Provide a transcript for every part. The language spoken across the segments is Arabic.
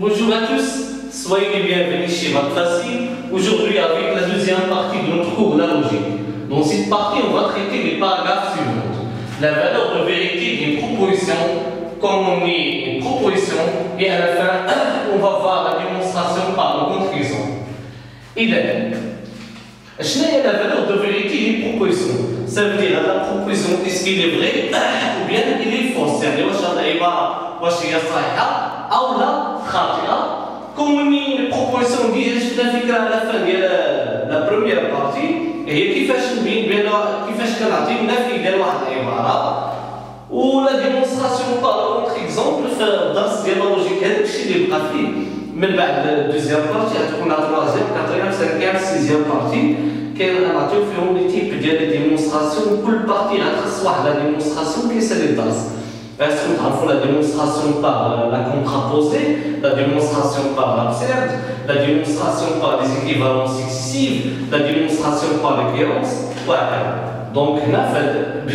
Bonjour à tous, soyez les bienvenus chez Maths Facile. Aujourd'hui, avec la deuxième partie de notre cours, la logique. Dans cette partie, on va traiter les paragraphes suivants. La valeur de vérité d'une proposition, comme on dit une proposition, et à la fin, on va voir la démonstration par le contre-exemple. Et là, quelle est la valeur de vérité d'une proposition? Ça veut dire la proposition, est-ce qu'il est vrai ou bien il est faux? C'est-à-dire, واش هي صحيحه او لا خاطئه. كوني البروبوزيسيون ديالي شفنا فكره على فان ديال لا بروميير بارتي هي كيفاش نبين بان كيفاش كنعطي النفي ديال واحد العباره ولا ديمونستراسيون بار كونتر اكزومبل في الدرس ديال اللوجيك. هذاك الشيء اللي بقى فيه من بعد دوزيام بارتي غتكون لا تروازيام كاتريام سانكيام سيزيام بارتي كنعطيو فيهم لي تيب ديال لي ديمونستراسيون. كل بارتي غتخص واحد لا ديمونستراسيون كيسالي الدرس. Est-ce qu'on a la démonstration par la contraposée, la démonstration par l'absurde, la démonstration par les équivalences successives, la démonstration par l'équivalence, voilà. Donc, on a fait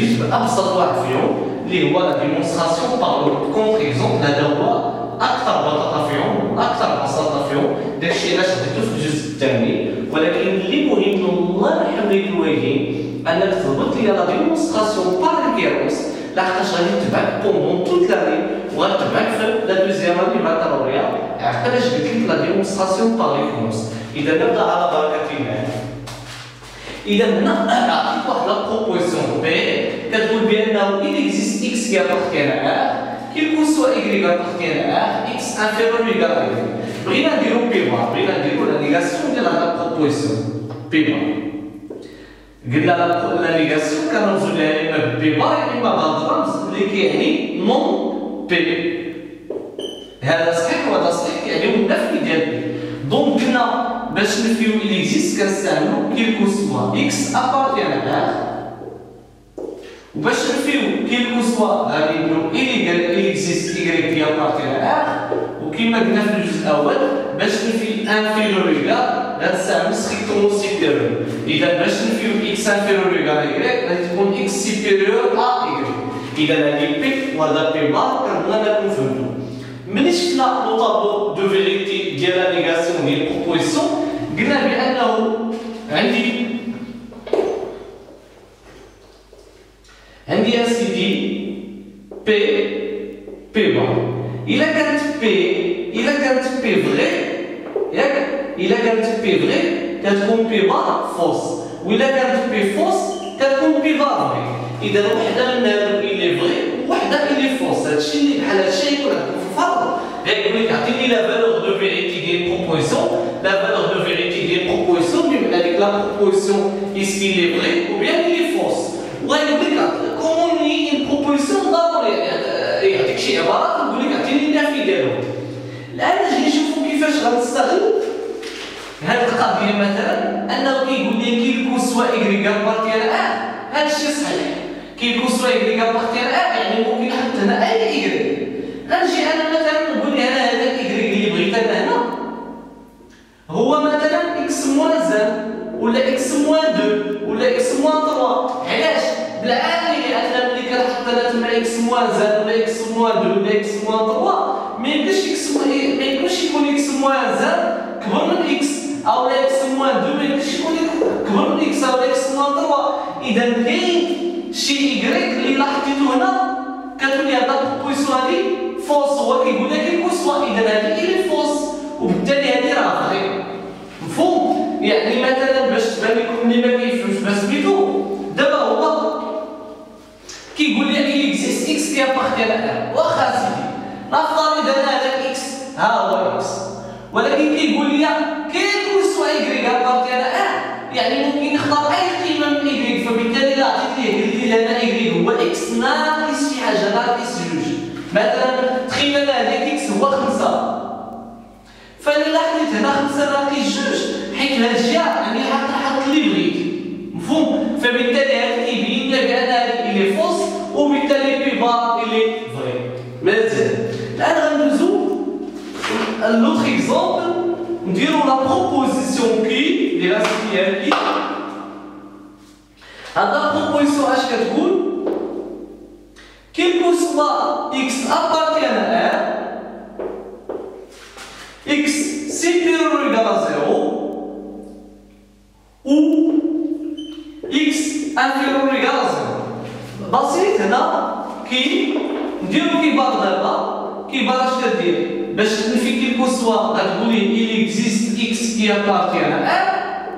la démonstration par le contre-exemple, la loi أكثر بساطة أكثر بساطة داكشي علاش حطيتو في الجزء الثاني. ولكن اللي مهم والله نحب نوجه أنك تضبط لي لا démonstration par l'équivalence لحقاش غادي تبعك بوندون توت لاني وغتبعك في لا دوزيام اني بكالوريا. علاش قلت لك لا ديمونستراسيون باغ ليكونس. اذا نبدا على بركه الله. اذا هنا عطيت واحد لا بروبوزيسيون بي كتقول بانه il existe x qui appartient à r quel que soit y appartient à r x inférieur ou égal à y. بغينا نديرو بي بار، بغينا نديرو لا نيغاسيون ديال هاد لا بروبوزيسيون بي بار. قلنا لا نيغاسيون كنرمزو لها اما بي بار اما بهذا الرمز اللي كيعني نون بي. هذا صحيح وهذا صحيح كيعني النفي ديال بي. دونك قلنا باش نفيو اللي اكزيست كنستعملو كيلكو سوا اكس ابارتيان ا وباش نفيو كيلكو سوا غادي نقولو اللي اكزيست ايكغيك كي ابارتيان ا. وكما قلنا في الجزء الاول باش نفي انفيريور ايكال غنستعمل ستريكتومون سيبيريور. اذا باش نفيو اكس انفيريور ايكال ايكغيك غادي تكون اكس سيبيريور ا ايكغيك. اذا هذه بي وهذا بي بار كنبغينا نكون فهمتو. ملي شفنا لو طابلو دو فيريتي ديال لا نيغاسيون ديال البروبوزيسيون قلنا بانه عندي اسيدي بي بار. إلا كانت بي فغي ياك، إلا كانت بي فغي كتكون بي بار فوس، وإلا كانت بي فوس كتكون بي بار فغي. إذا وحدة من هادو إلي فغي وحدة إلي فوس. هادشي اللي بحال هادشي يكون عندكم في الفرض غيقول لك عطيني لا فالور دو فيريتي ديال بروبوزيسيون. لا فالور دو فيريتي ديال بروبوزيسيون بمعنى ديك لا بروبوزيسيون إسكي إلي فغي أو بيان إلي فوس. وغيقول لك كومون ني إن بروبوزيسيون ضروري يعطيك شي عبارات ويقول لك عطيني النفي ديالهم. الآن نجي نشوفو كيفاش غنستغل هاد القضية. مثلا أنه كيقول لي كيلكو سوا إيكغيك أبارتيان أ. هادشي صحيح، كيلكو سوا إيكغيك أبارتيان أ يعني ممكن نحط هنا أي إيكغيك. غنجي أنا مثلا نقول لي أنا هذاك إيكغيك اللي بغيت أنا هنا هو مثلا إكس موان زان ولا إكس موان دو ولا إكس موان تروا. علاش؟ بالعقل لأن ملي كنحط أنا تما إكس موان زان ولا إكس موان دو ولا إكس موان تروا ما يمكنش يكون إكس موان زان كبر من إكس أو لا إكس موان دو ما يمكنش يكون كبر من إكس أو لا إكس موان تروا. إذا كاين شي إيكغيك اللي لاحظتو هنا كتولي هاد البروبوزيسيون هادي فوس. هو كيقول لك كيلكو سوا إذا هادي إلي فوس وبالتالي هادي راه فغي. مفهوم؟ يعني مثلا باش تبان لكم اللي ما كيفهمش باش سميتو دابا هو كيقول لي إلي إكزيست إكس كي أبارتيان أ. واخا سيدي نفترض أنا هذاك إكس ها هو إكس، ولكن كيقول لي كيلكو سوا إيكغيك أبارتيان أ يعني ممكن نختار أي قيمة من إيكغيك. فبالتالي إلا عطيت ليه قلت لي أنا إيكغيك هو إكس ناقص شي حاجة ناقص جوج. مثلا تخيل أنا هذاك إكس هو 5 فأنا إلا حطيت هنا 5 ناقص جوج حيت هاد الجهة يعني حط اللي بغيت. مفهوم؟ فبالتالي هذا كيبين لي بأن هذه إلي فوس وبالتالي بي بار إلي فغي. مزيان. الآن غندوزو لوطخ إكزومبل نديرو لا بروبوزيسيون كي اللي غنسميها كي. هاد لا بروبوزيسيون اش كتقول؟ كيلكو سوا إكس أبارتيان أ x inférieur ou égal à 0. بسيط هنا نديرو كيبار دابا كيبار اش كدير باش تنفي كيلكو سوا غتقولي il existe x qui appartient à R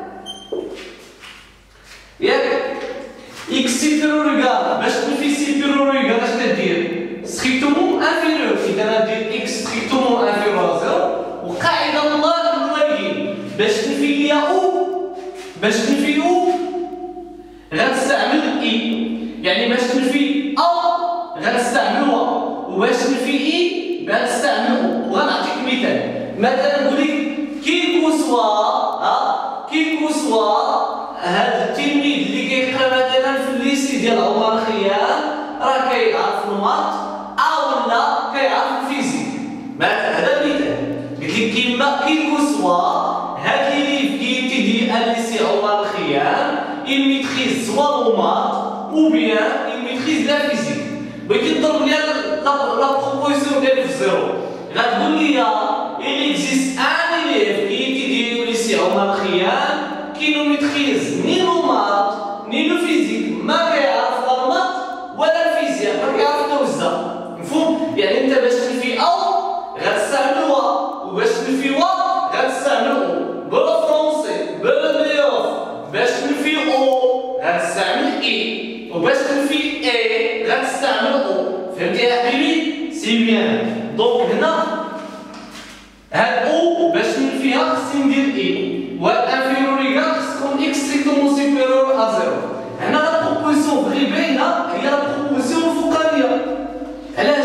ياك x supérieur ou égal باش تنفي supérieur ou égal اش كدير strictement inférieur اذا غادير x strictement inférieur à 0 وقاعده الله الواجب باش تنفي ليا او باش تنفي او غنستعمل اي يعني باش تنفي ا غنستعمل و وباش تنفي اي غنستعمل او وغنعطيك مثال نقول لك كيلكو سوا هذا التلميذ اللي كيقرا مثلا في الليسي ديال عمر خيام راه كيعرف المات او لا كيعرف الفيزيك هذا المثال قلت لك كيما كيلكو سوا هاد لي ليف كي يتيدي الليسي عمر خيام il maîtrise soit le maths ou bien il maîtrise la physique. بغيتي تضرب لي la proposition ديال في زيرو غتقول لي il existe un élève qui étudie au lycée عمر خيام qui ne maîtrise ni le maths ni le physique ما كيعرف لا المات ولا الفيزياء ما كيعرف توزع مفهوم يعني انت باش تنفي او غتستعمل و وباش تنفي و غتستعمل او بالفرنسي بالمليوف باش تنفي او غتستعمل اي وباش تنفي اي غتستعمل او فهمتي يا حبيبي سي بيان دونك هنا هاد او باش نفيها خصني ندير اي وهاد انفيريور ايكال خص تكون اكس ستريكتومون سوبيريور ا زيرو هنا لا بروبوزيسيون فغي باينه هي لا بروبوزيسيون الفوقانيه علاش؟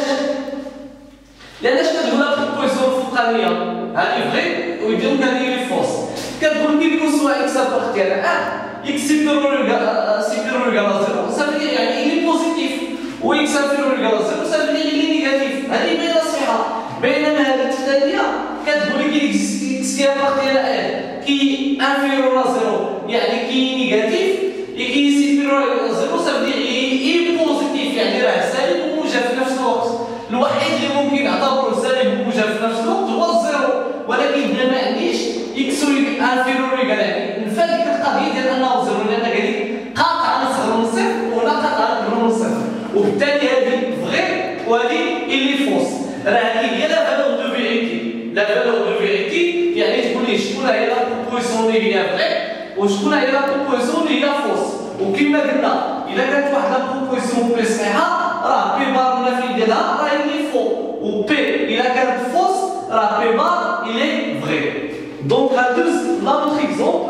لعلاش كتقول لا بروبوزيسيون الفوقانيه هادي فغي ويديرو هادي لي فوس كتقول كيلكو سوا اكس ابارتي على ا x supérieur ou égal à 0, ça veut dire qu'il est positif. Ou x inférieur ou égal à 0, ça veut dire qu'il est négatif. هذه بين الصحة. بينما هذه الثانية كتقول لك il existe x qui appartient à R qui est inférieur à 0 يعني qui est négatif et qui est supérieur à 0 ça veut dire il est positif يعني راه سالب وموجب في نفس الوقت. الوحيد اللي ممكن نعتبره سالب وموجب في نفس الوقت هو الزيرو ولكن هنا ما عنديش x inférieur ou égal يعني نفى ديك القضيه ديال انه زيرو لان قال لك قاطع نصغر من صفر ولا قاطع اكبر من صفر وبالتالي هذه فغي وهذه اللي فوس راه هذه هي لا فالور دو فيريتي لا فالور دو فيريتي يعني تقول لي شكون هي لا بروبوزيسيون اللي هي فغي وشكون هي لا بروبوزيسيون اللي هي فوس وكما قلنا الا كانت واحد لا بروبوزيسيون بي صحيحه راه بي بار النفي ديالها راه اللي فو وبي الا كانت فوس راه بي بار اللي فغي Donc, l'autre exemple,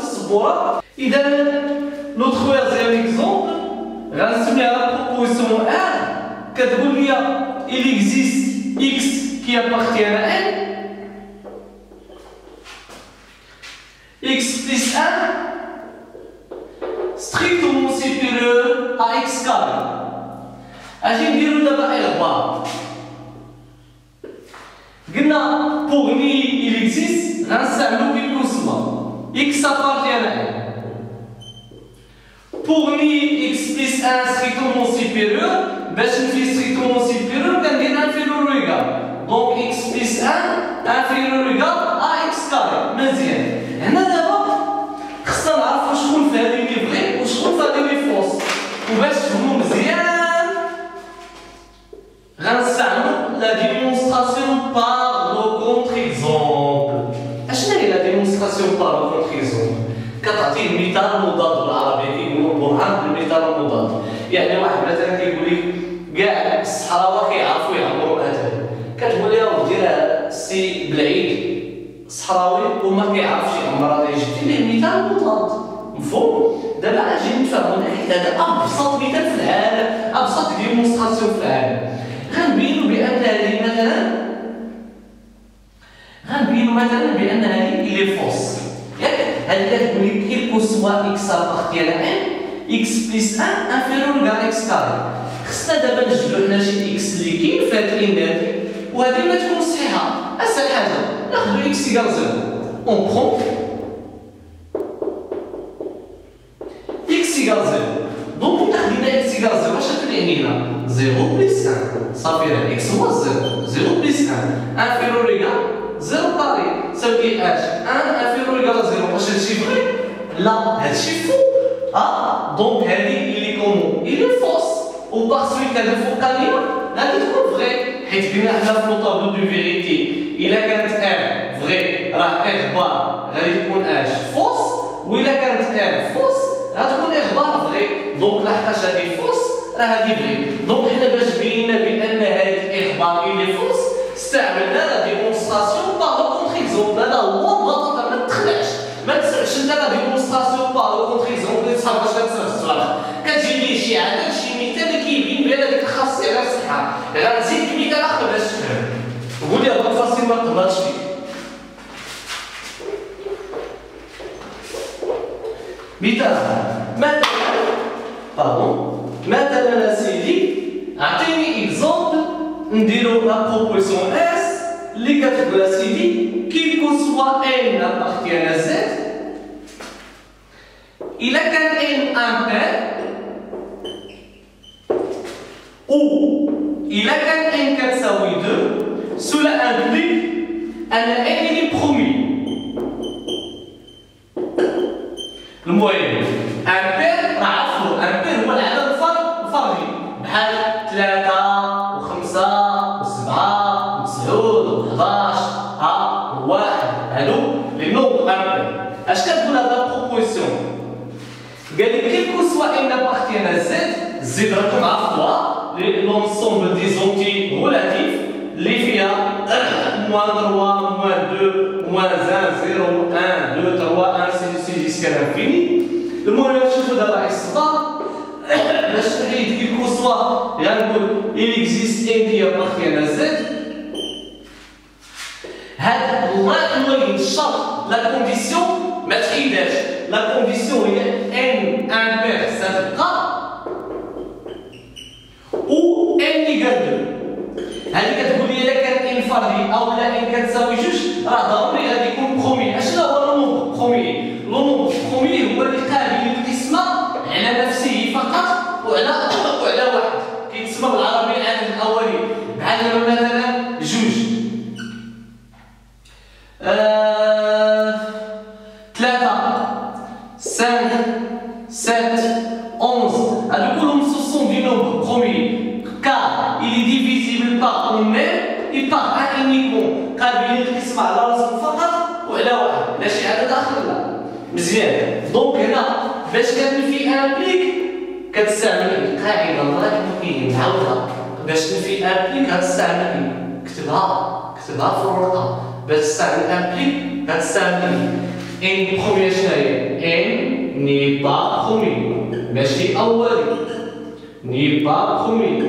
notre troisième exemple, à la proposition R, il existe x qui appartient à n, x plus 1 strictement supérieur à x carré. Agir dire d'abord R pour lui, il existe غنستعملو كيلكو سوا x appartient à n pour ni x plus 1 strictement supérieur باش نفي strictement supérieur كندير inférieur ou égal donc x plus 1 inférieur ou égal à x carré مزيان هنا دابا خصنا نعرفو شكون في هادي اللي بغي وشكون في هادي اللي فوس وباش تفهمو مزيان غنستعملو لا ديمونستراسيون par le contre-exemple اشنو هي لا ديمونستراسيون بار كونتريزون كتعطيه المثال المضاد بالعربي كيقولوا برهان بالمثال المضاد يعني واحد مثلا كيقول لك كاع الصحراوه كيعرفوا يعمروا الاتان كتقول لي ودي راه السي بالعيد صحراوي وما كيعرفش يعمر هذا جبتي ليه مثال مضاد مفهوم دابا اجي نتفاهموا نحيد هذا ابسط مثال في العالم ابسط ديمونستراسيون في العالم غنبينوا بان هذه مثلا بان هذه اللي فوس ياك هذه كتقول لك كيلكو سوا اكس ابارتي على ان اكس بلس 1 انفيريور كاع اكس كاري خصنا دابا نجبدو حنا شي اكس اللي كاين في هاد الان هادي وهذه ما تكون صحيحه اسهل حاجه ناخذ اكس ايكال 0 اون برون اكس ايكال 0 دونك تاخدينا اكس ايكال 0 اش غتعني هنا 0 بلس 1 صافي راه اكس هو 0 0 بلس 1 انفيريور كاع 0 carré, ça veut dire h 1 inférieur ou égal à 0. واش هادشي فغي؟ لا هادشي فو دونك هذه اللي كومون اللي فوس وبار سويت هذه الفوقانيه غادي تكون فغي حيت قلنا حنا في لو طابلو دو فيريتي الا كانت ار فغي راه اخبار غادي تكون اش فوس والا كانت ار فوس غتكون اخبار فغي دونك لحقاش هذه فوس راه هذه فغي دونك حنا باش بينا بان هذه الاخبار اللي فوس استعملنا لا ديمونستراسيون باغ لو كونتر اكزومبل هذا هو البطل ما تخلعش ما تسمعش انت لا ديمونستراسيون باغ لو كونتر اكزومبل تصحاب باش كتسمع الصوالح كتجي لي شي عدد شي مثال كيبين بان هذيك الخاصيه غير صحيحه غنزيد مثال اخر باش تفهم قول لي هذا فاصل ما قدرتش فيه مثلا سيدي اعطيني اكزومبل نديرو لا بروبوزيسيون اس اللي كتقول سيدي كي كون سوا ان ابارتيان ا زد الا كان ان امبير او الا كان ان كتساوي 2 cela implique ان ان اللي برومي المهم امبير راه عرفتو امبير هو العدد الفردي بحال 3 و5 و7 و9 و11 واحد هادو لي نومبر امبير اش كتقول هاد لا بروبوزيسيون قال لك كي كون سوا ان ابارتيان ا زد زد راكم عرفتوها لونسومبل دي زونتي ريلاتيف اللي فيها موان 3 موان 2 موان 1 0 1 2 3 1 سي جيسكا لانفيني المهم نشوفو دابا الصفار باش نحيد كي كون سوا غنقول il existe n qui appartient à z هاد المهم الشرط لا كونديسيون ما تحيدهاش لا كونديسيون هي n امبير ستبقى و n اللي قال هذه كتقول لي الا كان ان فردي او لا ان كتساوي جوج راه ضروري غادي يكون برومي اشنو هو لو نومبر برومي لو نومبر برومي هو اللي قابل للقسمه على نفسه فقط وعلى واحد كيتسمى بالعربيه العدد الاولي بحال مثلا جوج 3 5 7 11 هادو كلهم سوسون دي نومبر برومي car il est divisible par un même et par un uniquement قابلين للقسمة على راسهم فقط وعلى واحد لا شي عدد اخر لا مزيان دونك هنا باش كتنفي امبليك كتستعمل القاعده اللي راك معاودها باش تنفي امبليك غتستعمل كتبها في الورقه باش تستعمل امبليك غتستعمل ان بروميير شنو هي ان ني با برومي ماشي اولي ني با برومي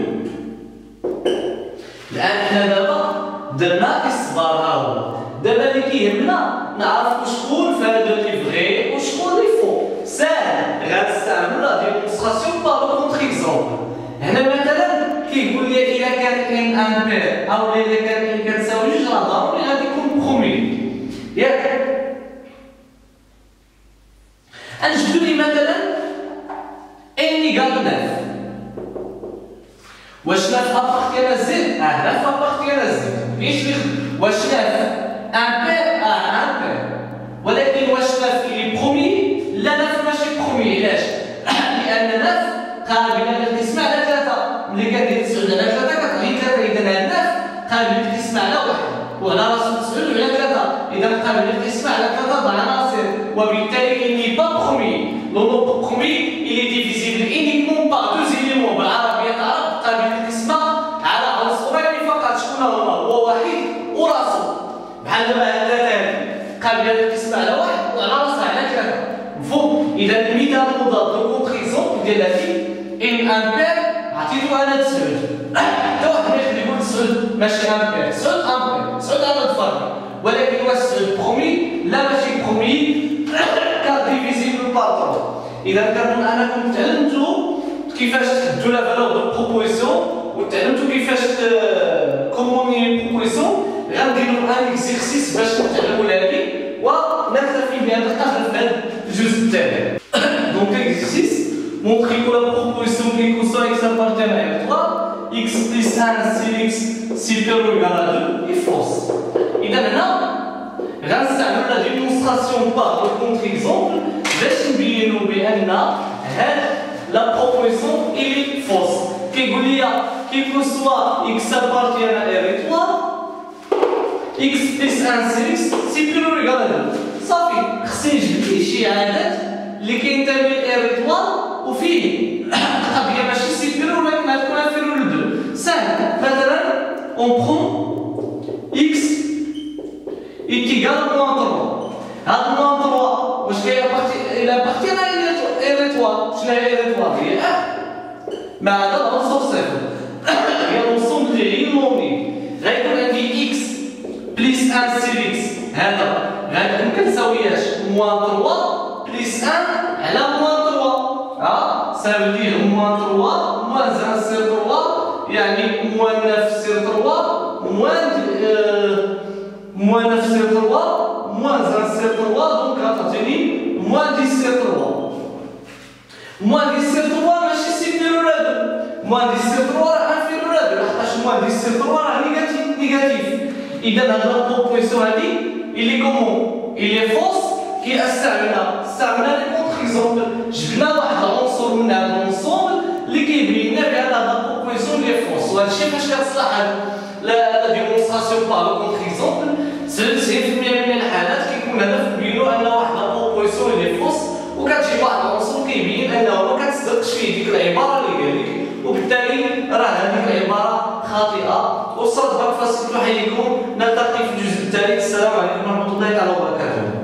الان حنا دابا درنا اصبار هاهو دابا اللي كيهمنا نعرفوا شكون في هذا اللي فغي وشكون اللي فو ساهل غنستعملوا لا ديمونستراسيون باغ لو كونتر اكزومبل هنا مثلا كيقول لي الا كان ان امبير او الا كان ان كتساوي جوج راه ضروري غادي يكون برومي ياك نجبدوا لي مثلا ان قال 9 واش 9 ابارتيان زد 9 ابارتيان زد ليش واش 9 امبير امبير ولكن واش 9 اللي برومي لا 9 ماشي برومي علاش لان 9 قابله للقسمه على 3 ملي كدير 9 على 3 كتعطي 3 اذا هاد 9 قابل للقسمه على 1 وعلى راسو 9 على 3 اذا قابل للقسمه على 3 عناصر وبالتالي il n'est pas premier le nombre premier il est divisible uniquement par deux éléments بالعربيه تعرف قابل للقسمه على عنصرين فقط شكون هما هو واحد وراسو بحال دابا هاد 3 قابله للقسمه على 1 وعلى راسها على 3 مفهوم اذا المثال المضاد لو كونتريزون ديال هادي ان امبير عطيتو انا 9 حتى واحد ما يقدر يقول 9 ماشي امبير 9 امبير 9 عدد فردي ولكن واش 9 برومي لا ماشي برومي كار ديفيزيبل بار 3 اذا كنظن انكم تعلمتوا كيفاش تحدوا لا فالور دو بروبوزيسيون وتعلمتوا كيفاش كوموني بروبوزيسيون غنديروا ان اكزرسيس باش نتعلموا هذه ونكتفي بهذا القدر في هذا الجزء الثاني دونك اكزرسيس montrer que la proposition qui conçoit x appartient à R3 x plus 1 si x supérieur ou égal à 2 est fausse اذا هنا غنستعملوا لا ديمونستراسيون باغ كونتر اكزومبل باش نبينوا بان هاد لا بروبوزيسيون إلي فوس كيقول لي كيكون سوا إكس أبارتيان أ إر إيطوال إكس بلس أن سي إكس سيبيريور إيكال هذا صافي خصني نجبد ليه شي عدد اللي كينتمي لإر إيطوال وفيه القضية ماشي سيبيريور ولكن غتكون انفيريور لدو ساهل مثلا أون بخون إكس إيكيغال موان تروا هاد موان تروا واش كيابارتيان أ إر إيطوال شنو هي إر إيطوال هي مع هذا العنصر صفر هي الرسوم اللي هي المومي غيكون عندي إكس بليس أن سي إكس هذا غادي مكتساوياش موان تروا بليس أن على موان تروا ça veut dire moins 3 moins 1 sur 3 يعني moins 9 sur 3 moins 9 sur 3 moins 1 sur 3 donc غتعطيني moins 10 sur 3 moins 10 sur 3 ماشي سيبيريور هذا moins 10 sur 3 راه انفيريور هذا لحقاش moins 10 sur 3 راه نيجاتيف اذا هاد لا بروبوزيسيون هادي اللي كومون اللي فوس استعملنا لي كونتريزومبل جبنا واحد العنصر من هذا الانسومبل اللي كيبين لنا بان هاد لا بروبوزيسيون ديال فوس وهذا الشيء فاش كتصلح هاد لا ديمونستراسيون بار لو كونتريزومبل 90% من الحالات كيكون هدف بينو ان واحد لا بروبوزيسيون ديال فوس وكتجيب واحد العنصر كيبين انه ما كتصدقش فيه ديك العباره اللي قال لك وبالتالي راه هذيك العباره خاطئه. وصلت بك فاصل حيكم نلتقي في الجزء الثالث. السلام عليكم ورحمه الله تعالى وبركاته.